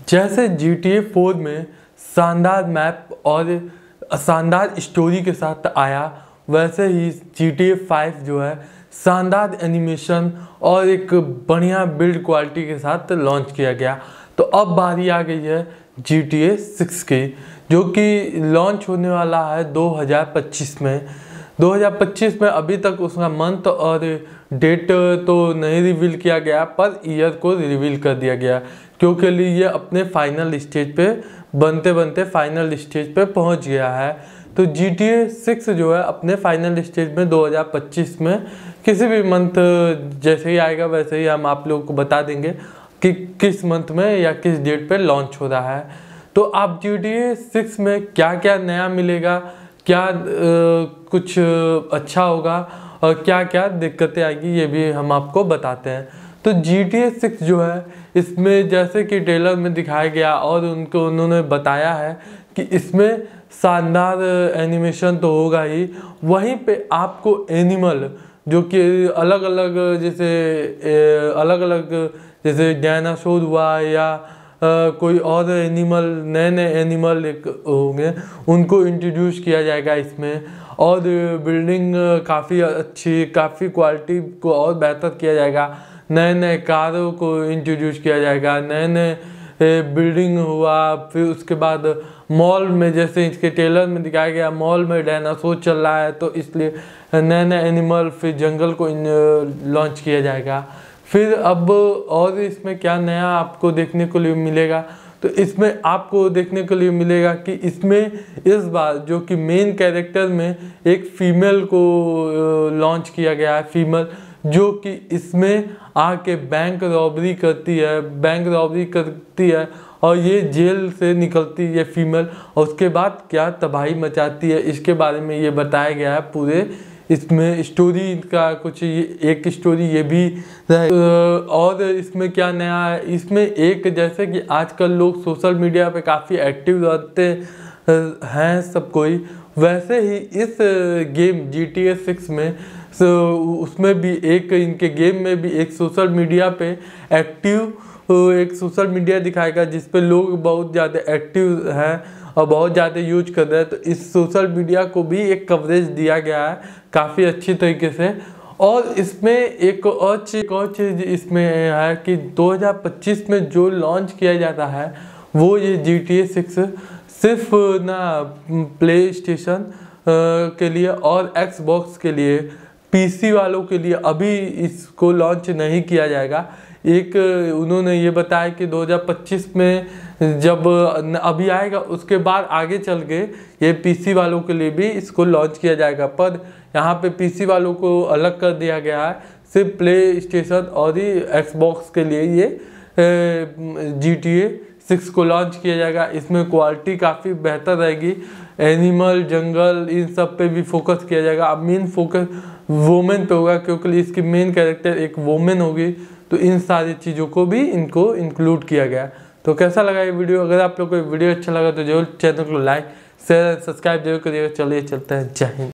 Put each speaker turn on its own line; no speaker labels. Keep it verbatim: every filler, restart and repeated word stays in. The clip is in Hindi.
जैसे जी टी ए फोर में शानदार मैप और शानदार स्टोरी के साथ आया, वैसे ही जी टी ए फाइव जो है शानदार एनिमेशन और एक बढ़िया बिल्ड क्वालिटी के साथ लॉन्च किया गया। तो अब बारी आ गई है जी टी ए सिक्स की, जो कि लॉन्च होने वाला है दो हज़ार पच्चीस में। दो हज़ार पच्चीस में अभी तक उसका मंथ और डेट तो नहीं रिवील किया गया, पर ईयर को रिवील कर दिया गया, क्योंकि ये अपने फाइनल स्टेज पे बनते बनते फाइनल स्टेज पे पहुंच गया है। तो जी टी ए सिक्स जो है अपने फाइनल स्टेज में दो हज़ार पच्चीस में किसी भी मंथ जैसे ही आएगा वैसे ही हम आप लोगों को बता देंगे कि किस मंथ में या किस डेट पे लॉन्च हो रहा है। तो आप जी टी ए सिक्स में क्या क्या नया मिलेगा, क्या आ, कुछ अच्छा होगा और क्या क्या दिक्कतें आएगी, ये भी हम आपको बताते हैं। तो जी टी ए सिक्स जो है इसमें जैसे कि ट्रेलर में दिखाया गया और उनको उन्होंने बताया है कि इसमें शानदार एनिमेशन तो होगा ही, वहीं पे आपको एनिमल जो कि अलग अलग जैसे अलग अलग जैसे डायनासोर हुआ या आ, कोई और एनिमल, नए नए एनिमल एक होंगे, उनको इंट्रोड्यूस किया जाएगा इसमें। और बिल्डिंग काफ़ी अच्छी, काफ़ी क्वालिटी को और बेहतर किया जाएगा। नए नए कारों को इंट्रोड्यूस किया जाएगा, नए नए बिल्डिंग हुआ। फिर उसके बाद मॉल में, जैसे इसके ट्रेलर में दिखाया गया, मॉल में डायनासोर चल रहा है तो इसलिए नए नए एनिमल, फिर जंगल को लॉन्च किया जाएगा। फिर अब और इसमें क्या नया आपको देखने को लिए मिलेगा, तो इसमें आपको देखने को लिए मिलेगा कि इसमें इस बार जो कि मेन कैरेक्टर में एक फीमेल को लॉन्च किया गया है, फीमेल जो कि इसमें आके बैंक रॉबरी करती है, बैंक रॉबरी करती है और ये जेल से निकलती है फीमेल, और उसके बाद क्या तबाही मचाती है, इसके बारे में ये बताया गया है पूरे इसमें। स्टोरी का कुछ एक स्टोरी ये भी है। और इसमें क्या नया है, इसमें एक जैसे कि आजकल लोग सोशल मीडिया पे काफ़ी एक्टिव रहते हैं सब कोई, वैसे ही इस game G T A six में सो उसमें भी एक, इनके गेम में भी एक सोशल मीडिया पे एक्टिव एक सोशल मीडिया दिखाएगा जिस पे लोग बहुत ज़्यादा एक्टिव हैं और बहुत ज़्यादा यूज कर रहे हैं। तो इस सोशल मीडिया को भी एक कवरेज दिया गया है काफ़ी अच्छी तरीके से। और इसमें एक और चीज और चीज़ इसमें है कि दो हज़ार पच्चीस में जो लॉन्च किया जाता है वो ये जी टी ए सिक्स सिर्फ ना प्ले स्टेशन के लिए और एक्सबॉक्स के लिए, पीसी वालों के लिए अभी इसको लॉन्च नहीं किया जाएगा। एक उन्होंने ये बताया कि दो हज़ार पच्चीस में जब अभी आएगा उसके बाद आगे चल के ये पीसी वालों के लिए भी इसको लॉन्च किया जाएगा, पर यहाँ पे पीसी वालों को अलग कर दिया गया है। सिर्फ प्ले स्टेशन और ही एक्सबॉक्स के लिए ये जी टी ए सिक्स को लॉन्च किया जाएगा। इसमें क्वालिटी काफ़ी बेहतर रहेगी, एनिमल, जंगल, इन सब पे भी फोकस किया जाएगा। अब मेन फोकस वोमेन पे होगा क्योंकि इसकी मेन कैरेक्टर एक वोमेन होगी, तो इन सारी चीज़ों को भी इनको इंक्लूड किया गया। तो कैसा लगा ये वीडियो? अगर आप लोग को वीडियो अच्छा लगा तो जरूर चैनल को लाइक शेयर सब्सक्राइब जरूर करिएगा। चलिए चलते हैं, जय हिंद।